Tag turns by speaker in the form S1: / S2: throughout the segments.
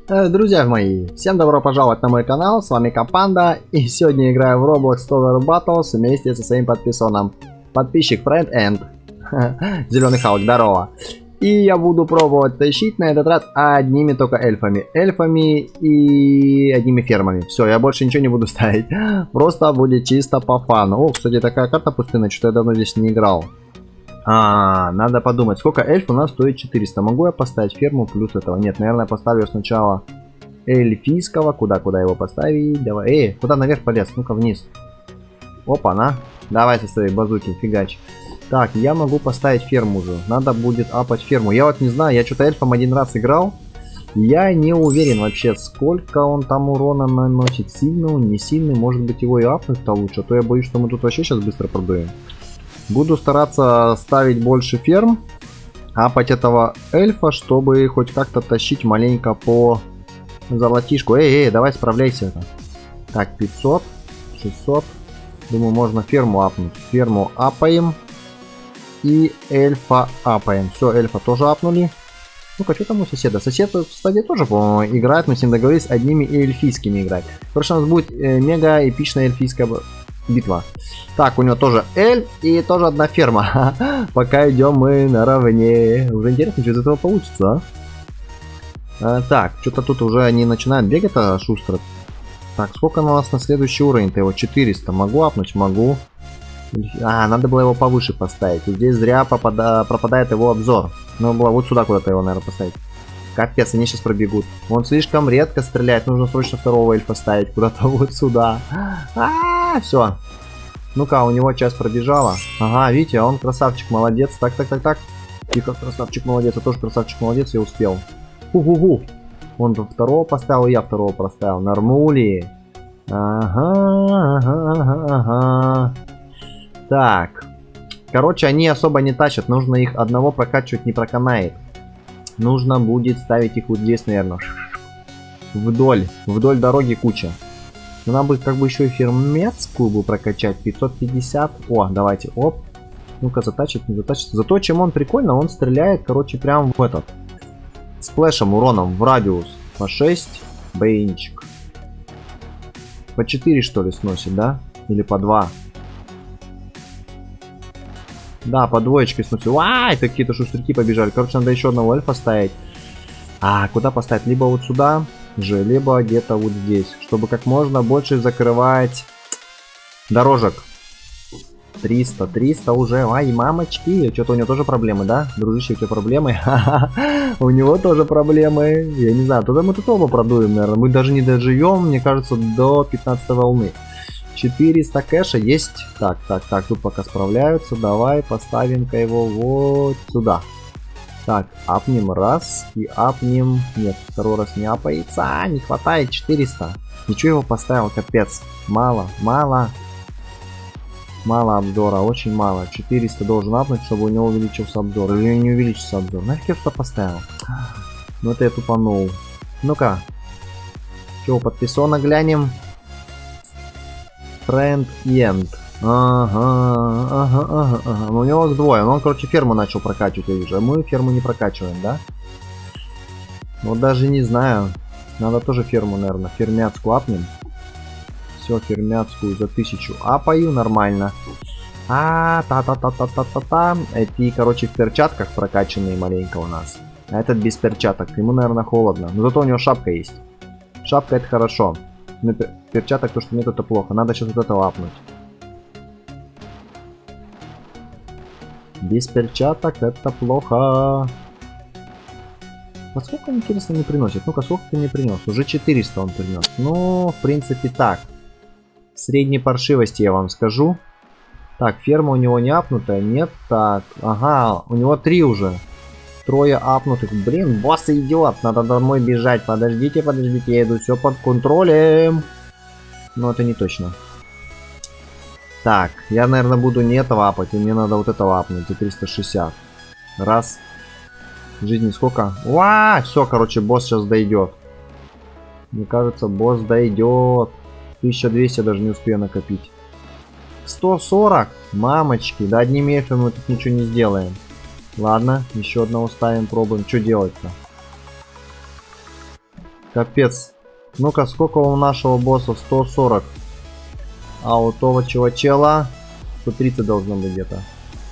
S1: Друзья мои, всем добро пожаловать на мой канал, с вами Капанда, и сегодня играю в Roblox Tower Battles вместе со своим подписчиком, Friend End, Зеленый Халк, здорово. И я буду пробовать тащить на этот раз одними только эльфами и одними фермами. Все, я больше ничего не буду ставить, просто будет чисто по фану. О, кстати, такая карта пустынная, что я давно здесь не играл. Надо подумать, сколько эльф у нас стоит 400. Могу я поставить ферму плюс этого? Нет, наверное, поставлю сначала эльфийского. Куда его поставить? Давай. Куда наверх полез? Ну-ка вниз. Опа, на. Давай со своей базуки, фигач. Так, я могу поставить ферму уже. Надо будет апать ферму. Я вот не знаю, я что-то эльфом один раз играл. Я не уверен вообще, сколько он там урона наносит. Сильный он, не сильный. Может быть, его и апнуть-то лучше. А то я боюсь, что мы тут вообще сейчас быстро продуем. Буду стараться ставить больше ферм, апать этого эльфа, чтобы хоть как-то тащить маленько по золотишку. Давай справляйся. Так, 500, 600. Думаю, можно ферму апнуть. Ферму апаем. И эльфа апаем. Все, эльфа тоже апнули. Ну-ка, что там у соседа? Сосед, кстати, тоже, по-моему, играет. Мы с ним договорились одними эльфийскими играть. Потому у нас будет мега эпичная эльфийская битва. Так, у него тоже эльф и тоже одна ферма. Пока идем мы наравне. Уже интересно, что из этого получится. Так, что-то тут уже они начинают бегать шустро. Так, сколько у нас на следующий уровень-то его? 400. Могу апнуть? Могу. Надо было его повыше поставить. И здесь зря пропадает его обзор. Надо было вот сюда куда-то его, наверное, поставить. Капец, они сейчас пробегут. Он слишком редко стреляет. Нужно срочно второго эльфа ставить куда-то вот сюда. Все. Ну-ка, у него часть пробежала. Ага, видите, он красавчик, молодец. Так. Тихо, красавчик, молодец. Я тоже красавчик, молодец, я успел. Он второго поставил, я второго поставил. Нормули. Ага. Так. Короче, они особо не тащат. Нужно их одного прокачивать, не проканает. Нужно будет ставить их вот здесь, наверное. Вдоль дороги куча. Но нам будет как бы еще и фермерскую бы прокачать. 550. О, давайте, оп. Ну-ка, затачит, не затачится. Зато чем он прикольно, он стреляет, короче, прям в этот. Сплэшем, уроном, в радиус. По 6. Бейнчик. По 4, что ли, сносит, да? Или по 2? Да, по двоечке сносит. Какие-то шустряки побежали. Короче, надо еще одного эльфа ставить. Куда поставить? Либо вот сюда же, либо где-то вот здесь. Чтобы как можно больше закрывать дорожек. 300 уже. Мамочки. Что-то у него тоже проблемы, да? Дружище, у тебя проблемы? У него тоже проблемы. Я не знаю, тогда мы тут оба продуем, наверное. Мы даже не доживем, мне кажется, до 15 волны. 400 кэша есть. Так, тут пока справляются. Давай поставим-ка его вот сюда. Так, апнем раз и апнем. Нет, второй раз не апается. Не хватает 400. Ничего его поставил, капец. Мало обзора, очень мало. 400 должен апнуть, чтобы у него увеличился обзор. Или не увеличился обзор. Нафиг я сюда поставил? Ну это я тупанул. Ну-ка. Чего, подписано глянем. Friend End. Ага. Но у него двое. Он, короче, ферму начал прокачивать, я вижу. А мы ферму не прокачиваем, да? Вот даже не знаю. Надо тоже ферму, наверное, фермяцкую апнем. Все, фермяцкую за 1000 апаю, нормально. Эти, короче, в перчатках прокачанные маленько у нас. А этот без перчаток. Ему, наверное, холодно. Но зато у него шапка есть. Шапка — это хорошо. Но перчаток, то, что нет, это плохо. Надо сейчас вот это апнуть. Без перчаток это плохо. А сколько, интересно, не приносит? Ну-ка, сколько ты мне принес? Уже 400 он принес. Ну, в принципе, так. Средней паршивости я вам скажу. Так, ферма у него не апнутая. Нет, так. Ага, у него 3 уже. Трое апнутых. Блин, босс идет. Надо домой бежать. Подождите, я иду. Все под контролем. Но это не точно. Так, я, наверное, буду не этого апать. И мне надо вот этого апнуть за 360. Раз. Жизни сколько? Все, короче, босс сейчас дойдет. Мне кажется, босс дойдет. 1200 даже не успею накопить. 140? Мамочки. Да одними эльфами мы тут ничего не сделаем. Ладно, еще одного ставим, пробуем. Что делать-то? Капец. Ну-ка, сколько у нашего босса? 140. А у того чела 130 должно быть где-то.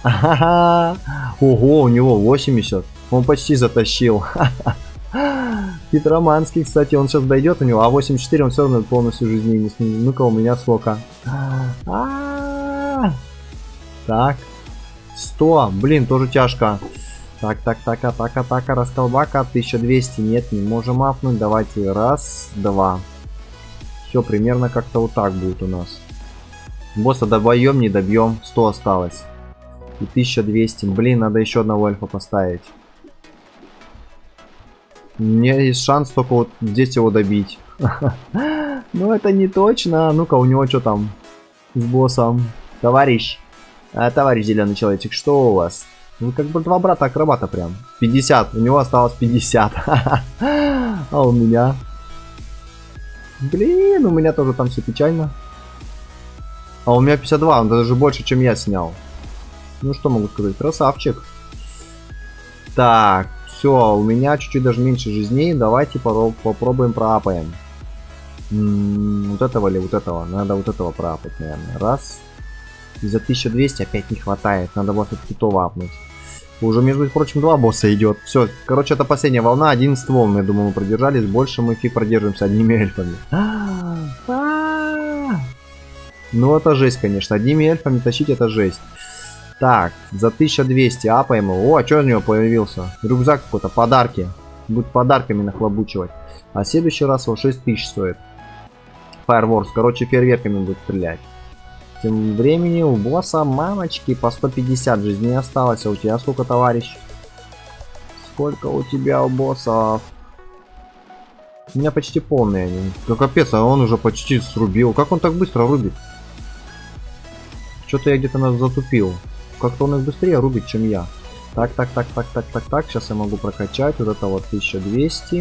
S1: Ого, у него 80. Он почти затащил. Хитроманский, кстати, он сейчас дойдет у него, а 84 он все равно полностью жизни не снимет. Ну-ка, у меня сколько? Так. 100. Блин, тоже тяжко. Так, атака, расколбака. 1200. Нет, не можем апнуть. Давайте раз, два. Все, примерно как-то вот так будет у нас. Босса добьем, не добьем. 100 осталось. И 1200. Блин, надо еще одного эльфа поставить. У меня есть шанс только вот здесь его добить. Ну это не точно. Ну-ка, у него что там с боссом? Товарищ. Товарищ зеленый человечек, что у вас? Ну как бы два брата акробата прям. 50. У него осталось 50. А у меня? Блин, у меня тоже там все печально. А у меня 52. Он даже больше, чем я снял. Ну что могу сказать? Красавчик. Так. Все, у меня чуть-чуть даже меньше жизней. Давайте попробуем проапаем. Вот этого или вот этого? Надо вот этого проапать, наверное. Раз. И за 1200 опять не хватает. Надо было все-таки то апнуть. Уже, между прочим, два босса идет. Все, короче, это последняя волна. 11 волн, я думаю, мы продержались. Больше мы фиг продержимся одними эльфами. Ну, это жесть, конечно. Одними эльфами тащить это жесть. Так, за 1200 апаем его. О, а что у него появился? Рюкзак какой-то, подарки. Будет подарками нахлобучивать. А в следующий раз его 6000 стоит. Fireworks, короче, фейерверками будет стрелять. Тем временем у босса, мамочки, по 150 жизней осталось. А у тебя сколько, товарищ? Сколько у тебя у боссов? У меня почти полные они. Да капец, а он уже почти срубил. Как он так быстро рубит? Что-то я где-то нас затупил. Как-то он их быстрее рубит, чем я. Так. Сейчас я могу прокачать. Вот это вот 1200.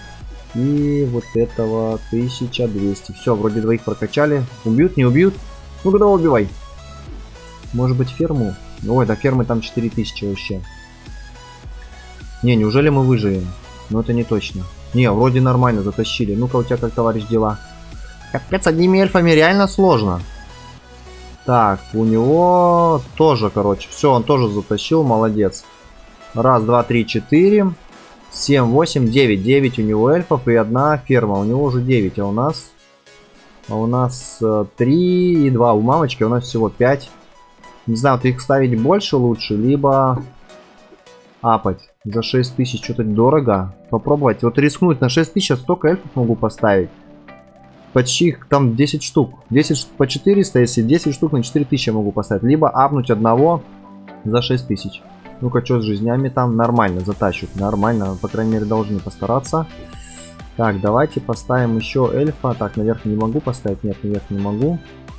S1: И вот этого 1200. Все, вроде двоих прокачали. Убьют, не убьют? Ну, когда убивай. Может быть, ферму? Ой, до фермы там 4000 вообще. Не, неужели мы выживем? Ну, это не точно. Не, вроде нормально затащили. Ну-ка, у тебя как, товарищ, дела? Капец, одними эльфами реально сложно. Так, у него тоже, короче, все, он тоже затащил, молодец. Раз, два, три, 4, 7, 8, 9. 9 у него эльфов и одна ферма. У него уже 9, а у нас 3 и 2 у мамочки, у нас всего 5. Не знаю, вот их ставить больше лучше, либо апать. За 6000 что-то дорого. Попробовать, вот рискнуть на 6000, столько эльфов могу поставить. Почти там 10 штук. 10 по 400, если 10 штук на 4000 могу поставить. Либо апнуть одного за 6000. Ну-ка, что с жизнями там? Нормально затащут. Нормально, по крайней мере, должны постараться. Так, давайте поставим еще эльфа. Так, наверх не могу поставить. Нет, наверх не могу.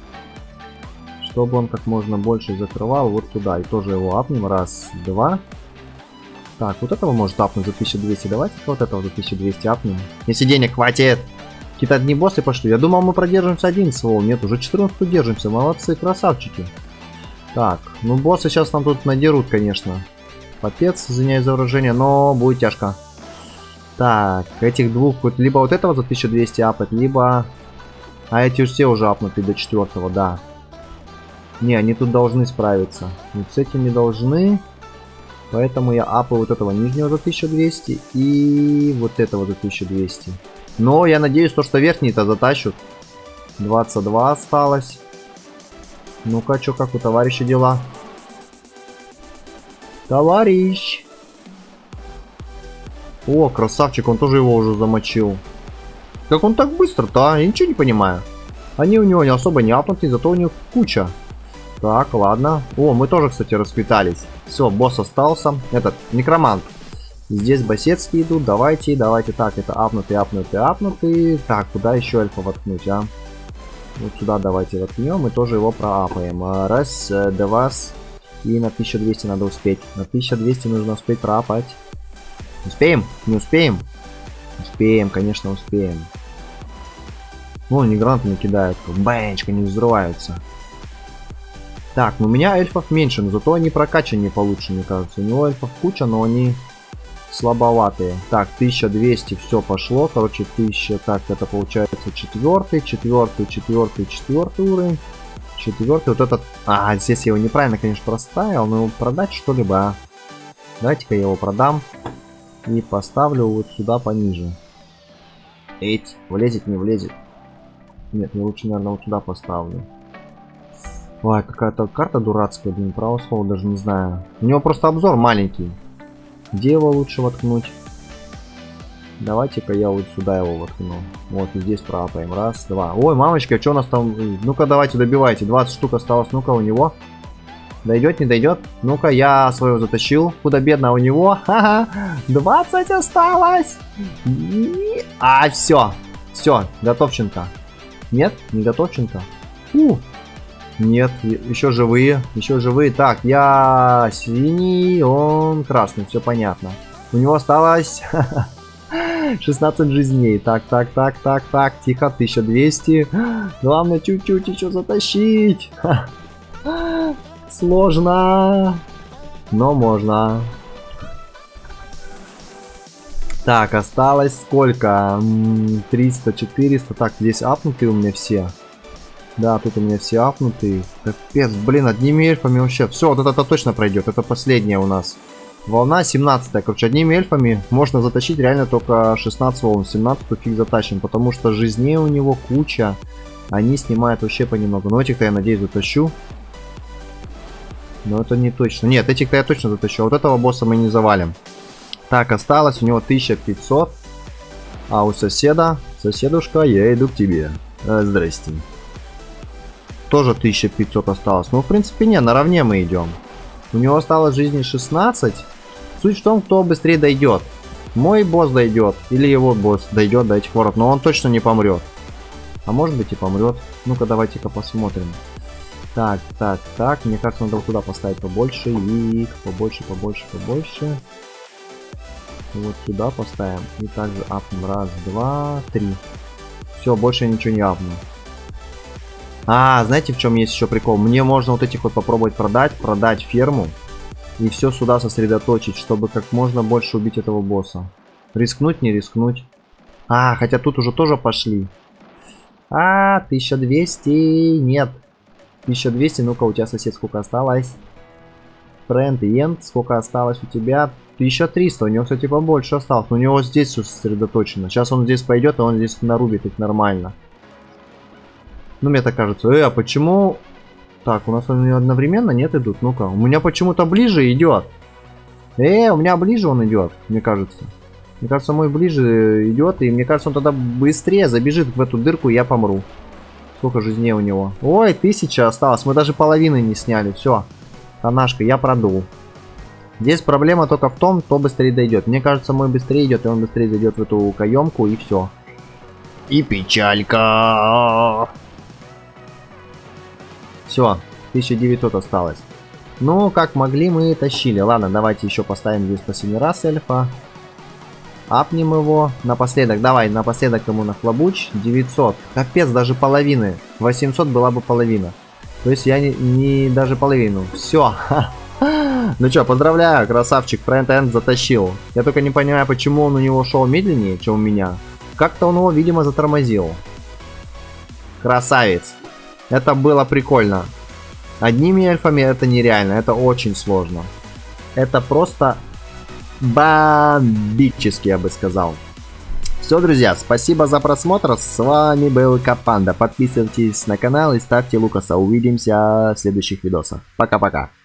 S1: Чтобы он как можно больше закрывал. Вот сюда. И тоже его апнем. Раз, два. Так, вот этого может апнуть за 1200. Давайте вот этого за 1200 апнем. Если денег хватит. Какие-то одни боссы пошли. Я думал, мы продержимся 11 волн. Нет, уже 14 держимся. Молодцы, красавчики. Так, ну боссы сейчас нам тут надерут, конечно. Попец, извиняюсь за выражение, но будет тяжко. Так, этих двух, либо вот этого за 1200 апать, либо... А эти все уже апнуты до 4-го, да. Не, они тут должны справиться. Вот с этими должны. Поэтому я апаю вот этого нижнего за 1200 и вот этого за 1200. Но я надеюсь, то, что верхние-то затащут. 22 осталось. Ну-ка, что, как у товарища дела? Товарищ! О, красавчик, он тоже его уже замочил. Как он так быстро-то, а? Я ничего не понимаю. Они у него не особо не апнуты, зато у них куча. Так, ладно. О, мы тоже, кстати, расквитались. Все, босс остался. Этот, некромант. Здесь бассетские идут. Давайте. Так, это апнутый. Так, куда еще эльфа воткнуть, а? Вот сюда давайте воткнем и тоже его проапаем. Раз, два. И на 1200 надо успеть. На 1200 нужно успеть проапать. Успеем? Не успеем? Успеем, конечно, успеем. Ну, они гранатами кидают. Бэнчка, не взрываются. Так, ну у меня эльфов меньше, но зато они прокачаннее получше, мне кажется. У него эльфов куча, но они слабоватые. Так, 1200, все пошло. Короче, 1000. Так, это получается четвертый уровень. Четвертый, вот этот. А, здесь я его неправильно, конечно, проставил. Но его продать что-либо. А? Давайте-ка я его продам. И поставлю вот сюда пониже. Эть, влезет, не влезет. Нет, я лучше, наверное, вот сюда поставлю. Ой, какая-то карта дурацкая, блин, право слово даже не знаю. У него просто обзор маленький. Где его лучше воткнуть? Давайте-ка я вот сюда его воткну. Вот, и здесь пропаем. Раз, два. Ой, мамочка, что у нас там? Ну-ка, давайте добивайте. 20 штук осталось. Ну-ка, у него. Дойдет, не дойдет? Ну-ка, я своего затащил. Худо-бедно у него. Ха-ха. 20 осталось. А, все. Все, готовченко. Нет, не готовченко. Нет, еще живые. Еще живые. Так, я синий, он красный. Все понятно. У него осталось 16 жизней. Так. Тихо, 1200. Главное, чуть-чуть еще затащить. Сложно. Но можно. Так, осталось сколько? 300, 400. Так, здесь апнутые у меня все. Да, тут у меня все апнутые. Капец, блин, одними эльфами вообще. Все, вот это точно пройдет. Это последняя у нас. Волна 17. Короче, одними эльфами можно затащить реально только 16 волн. 17 фиг затащим. Потому что жизней у него куча. Они снимают вообще понемногу. Но этих-то я надеюсь затащу. Но это не точно. Нет, этих-то я точно затащу. Вот этого босса мы не завалим. Так, осталось у него 1500. А у соседа, соседушка, я иду к тебе. Здрасте. Тоже 1500 осталось. Ну, в принципе, не, наравне мы идем. У него осталось жизни 16. Суть в том, кто быстрее дойдет. Мой босс дойдет. Или его босс дойдет до этих ворот. Но он точно не помрет. А может быть и помрет. Ну-ка, давайте-ка посмотрим. Так. Мне кажется, надо вот туда поставить побольше. И побольше. Вот сюда поставим. И также апнем. Раз, два, три. Все, больше я ничего не апну. А, знаете, в чем есть еще прикол? Мне можно вот этих вот попробовать продать ферму. И все сюда сосредоточить, чтобы как можно больше убить этого босса. Рискнуть, не рискнуть. А, хотя тут уже тоже пошли. А, 1200. Нет. 1200. Ну-ка, у тебя, сосед, сколько осталось? Френд и Энд, сколько осталось у тебя? 1300. У него, кстати, побольше осталось. Но у него здесь все сосредоточено. Сейчас он здесь пойдет, и он здесь нарубит их нормально. Ну, мне так кажется. А почему... Так, у нас они одновременно, нет, идут? Ну-ка, у меня почему-то ближе идет. У меня ближе он идет, мне кажется. Мне кажется, мой ближе идет, и мне кажется, он тогда быстрее забежит в эту дырку, и я помру. Сколько жизней у него? Ой, 1000 осталось. Мы даже половины не сняли. Все. Канашка, я продул. Здесь проблема только в том, кто быстрее дойдет. Мне кажется, мой быстрее идет, и он быстрее зайдет в эту каемку, и все. И печалька. Все, 1900 осталось. Ну, как могли, мы тащили. Ладно, давайте еще поставим здесь последний раз эльфа. Апнем его. Напоследок, давай, напоследок ему нахлобуч. 900. Капец, даже половины. 800 была бы половина. То есть я не даже половину. Все. Ну что, поздравляю, красавчик, Friend End затащил. Я только не понимаю, почему он у него шел медленнее, чем у меня. Как-то он его, видимо, затормозил. Красавец. Это было прикольно. Одними эльфами это нереально, это очень сложно. Это просто бомбически, я бы сказал. Все, друзья, спасибо за просмотр. С вами был Капанда. Подписывайтесь на канал и ставьте Лукаса. Увидимся в следующих видосах. Пока-пока.